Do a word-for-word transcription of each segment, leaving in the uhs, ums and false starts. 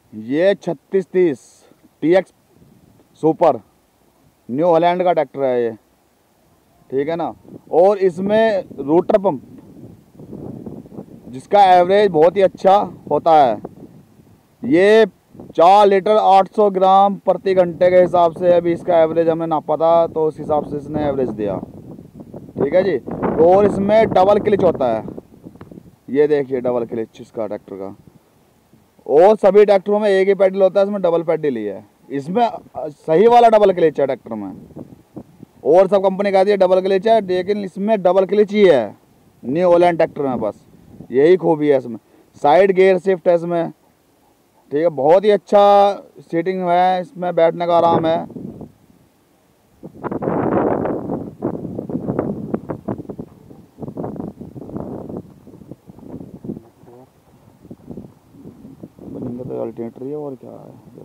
ये छत्तीस तीस T X super New Holland का ट्रैक्टर है ये, ठीक है ना। और इसमें रोटर पंप जिसका एवरेज बहुत ही अच्छा होता है। ये चार लीटर आठ सौ ग्राम प्रति घंटे के हिसाब से अभी इसका एवरेज हमने नापा था, तो उस हिसाब से इसने एवरेज दिया, ठीक है जी। और इसमें डबल क्लिच होता है, ये देखिए डबल क्लिच इसका ट्रैक्टर का। और सभी ट्रैक्टरों में एक ही पैडल होता है, इसमें डबल पैडल ही है। इसमें सही वाला डबल क्लिच है ट्रैक्टर में, और सब कंपनी कहती है डबल क्लिच है, लेकिन इसमें डबल क्लिच ही है न्यू हॉलैंड ट्रैक्टर में, बस यही खूबी है इसमें। साइड गियर शिफ्ट है इसमें, ठीक है। बहुत ही अच्छा सीटिंग है इसमें, बैठने का आराम है। अल्टरनेटर है और क्या है।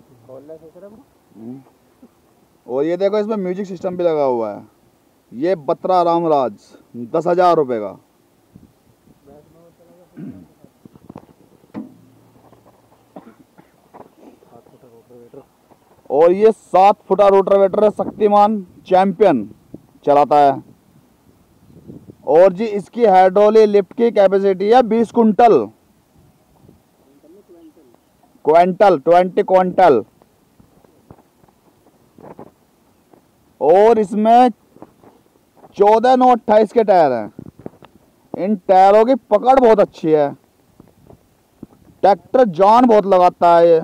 और ये देखो इसमें म्यूजिक सिस्टम भी लगा हुआ है। ये बत्रा रामराज दस हजार रुपये का। और ये सात फुटा रोटावेटर है, शक्तिमान चैंपियन चलाता है। और जी इसकी हाइड्रोलिक लिफ्ट की कैपेसिटी है बीस कुंटल क्विंटल ट्वेंटी क्विंटल। और इसमें चौदह नौ अट्ठाईस के टायर हैं। इन टायरों की पकड़ बहुत अच्छी है, ट्रैक्टर जान बहुत लगाता है ये।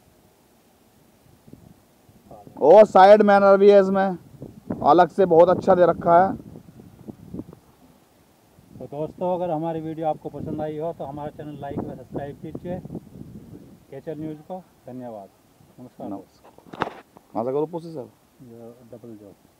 और साइड मैनर भी है इसमें, अलग से बहुत अच्छा दे रखा है। तो दोस्तों, अगर हमारी वीडियो आपको पसंद आई हो तो हमारा चैनल लाइक व सब्सक्राइब कीजिए, केचर न्यूज़ को। धन्यवाद, नमस्कार। नमस्कार। कहाँ से करूँ पूछे सर? Double job.